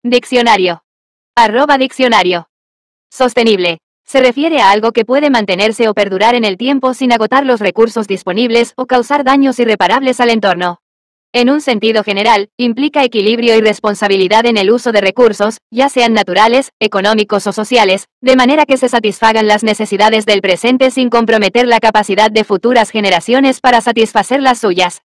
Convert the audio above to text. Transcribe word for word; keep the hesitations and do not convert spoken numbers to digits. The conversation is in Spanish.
Diccionario. Arroba diccionario. Sostenible. Se refiere a algo que puede mantenerse o perdurar en el tiempo sin agotar los recursos disponibles o causar daños irreparables al entorno. En un sentido general, implica equilibrio y responsabilidad en el uso de recursos, ya sean naturales, económicos o sociales, de manera que se satisfagan las necesidades del presente sin comprometer la capacidad de futuras generaciones para satisfacer las suyas.